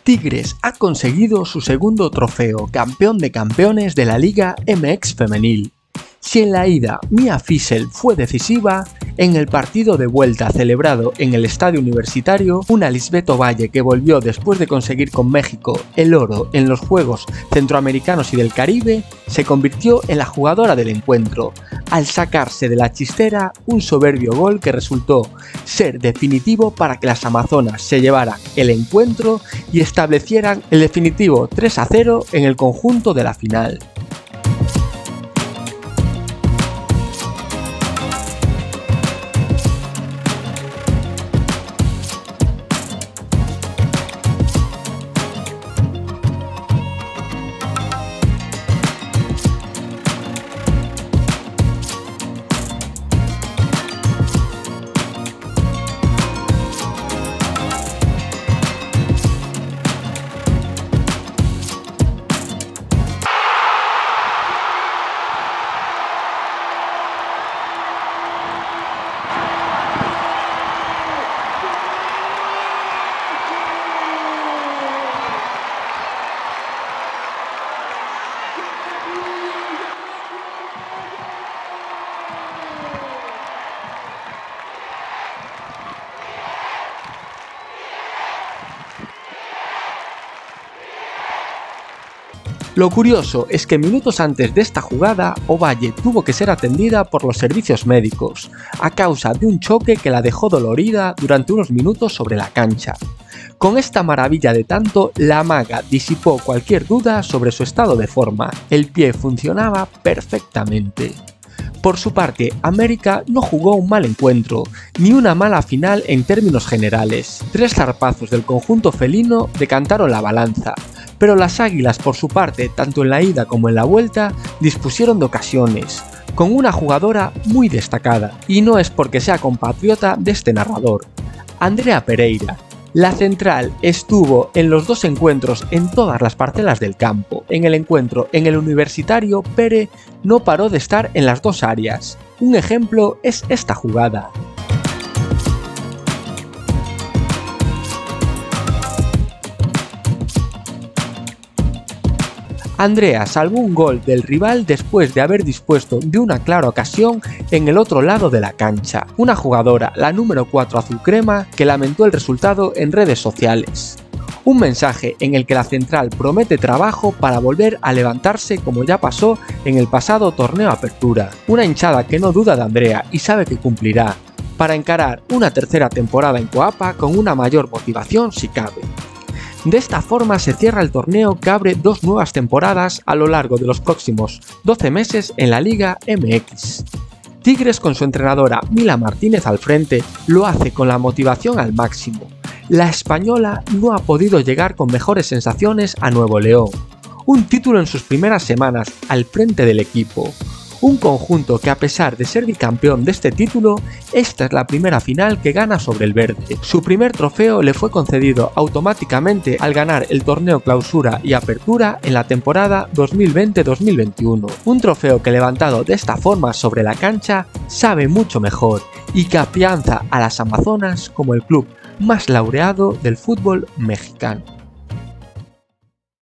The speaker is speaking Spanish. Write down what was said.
Tigres ha conseguido su segundo trofeo campeón de campeones de la Liga MX femenil. Si en la ida Mia Fissel fue decisiva, en el partido de vuelta celebrado en el Estadio Universitario, una Lisbeth Ovalle que volvió después de conseguir con México el oro en los Juegos Centroamericanos y del Caribe, se convirtió en la jugadora del encuentro, al sacarse de la chistera un soberbio gol que resultó ser definitivo para que las amazonas se llevaran el encuentro y establecieran el definitivo 3-0 en el conjunto de la final. Lo curioso es que minutos antes de esta jugada, Ovalle tuvo que ser atendida por los servicios médicos, a causa de un choque que la dejó dolorida durante unos minutos sobre la cancha. Con esta maravilla de tanto, la maga disipó cualquier duda sobre su estado de forma, el pie funcionaba perfectamente. Por su parte, América no jugó un mal encuentro, ni una mala final en términos generales. 3 zarpazos del conjunto felino decantaron la balanza, pero las águilas por su parte, tanto en la ida como en la vuelta, dispusieron de ocasiones, con una jugadora muy destacada, y no es porque sea compatriota de este narrador, Andrea Pereira. La central estuvo en los 2 encuentros en todas las parcelas del campo. En el encuentro en el Universitario, Pere no paró de estar en las 2 áreas. Un ejemplo es esta jugada. Andrea salvó un gol del rival después de haber dispuesto de una clara ocasión en el otro lado de la cancha. Una jugadora, la número 4 azul crema, que lamentó el resultado en redes sociales. Un mensaje en el que la central promete trabajo para volver a levantarse como ya pasó en el pasado torneo Apertura. Una hinchada que no duda de Andrea y sabe que cumplirá, para encarar una tercera temporada en Coapa con una mayor motivación si cabe. De esta forma se cierra el torneo que abre 2 nuevas temporadas a lo largo de los próximos 12 meses en la Liga MX. Tigres, con su entrenadora Mila Martínez al frente, lo hace con la motivación al máximo. La española no ha podido llegar con mejores sensaciones a Nuevo León. Un título en sus primeras semanas al frente del equipo. Un conjunto que, a pesar de ser bicampeón de este título, esta es la primera final que gana sobre el verde. Su primer trofeo le fue concedido automáticamente al ganar el torneo Clausura y Apertura en la temporada 2020-2021. Un trofeo que, levantado de esta forma sobre la cancha, sabe mucho mejor y que afianza a las Amazonas como el club más laureado del fútbol mexicano.